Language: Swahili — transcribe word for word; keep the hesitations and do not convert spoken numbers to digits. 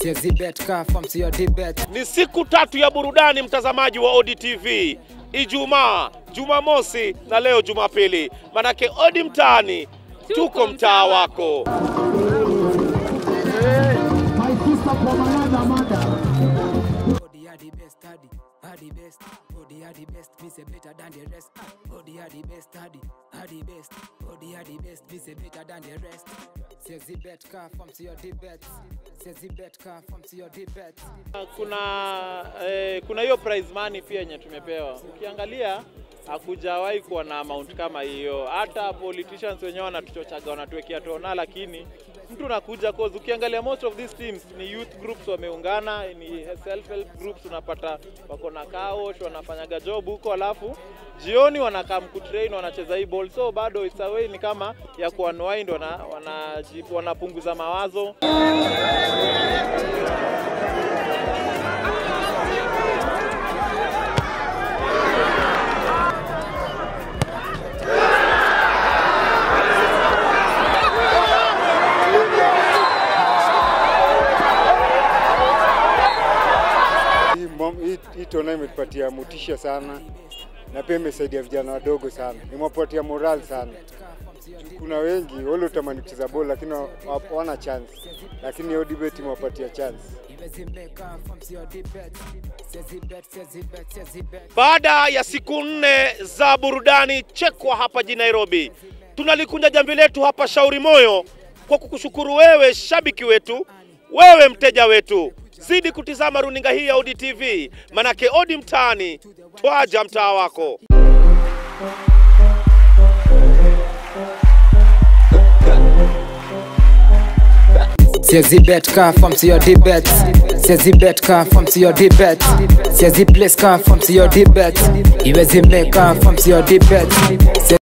Siezi bet ka from to your debate. Ni siku tatu ya burudani mtazamaji wa O D T V. Ijumaa, Jumamosi na leo Jumapili. Manake O D mtaani, tuko mtaa wako. The best, Odi are the best, me say better than the rest. Odi are the best, Odi are the best, Odi are the best, me say better than the rest. Says the bet car from to your debate. Says the bet car from to your debate. Kuna eh, kuna hiyo prize money pia yenye tumepewa. Ukiangalia hakujawahi kuwa na amount kama hiyo. Hata politicians wenyewe wanatuchochaga wanatuwekea tona, lakini mtu nakuja cause ukiangalia most of these teams ni youth groups wameungana, ni self help groups, unapata wako na kaosh wanafanyaga job huko, alafu jioni wanakaa mkutrain wanacheza hii ball. So bado it's a way ni kama ya ku unwind, wana wana wanapunguza mawazo. Hii tona imetupatia motisha sana na pia imesaidia vijana wadogo sana. Imewapatia moral sana. Kuna wengi wale utamani kucheza bola lakini hawana chance. Lakini O D bet imewapatia chance. Baada ya siku nne za burudani chekwa hapa jijini Nairobi, tunalikunja jambo letu hapa Shauri Moyo kwa kukushukuru wewe shabiki wetu, wewe mteja wetu. Zidi kutizama runinga hii ya O D T V, manake O D mtaani, twaja mtaa wako. Siezi bet car from to your debate. Siezi bet car from to your debate. Siezi place car from to your debate. Iwezi make car from to your debate.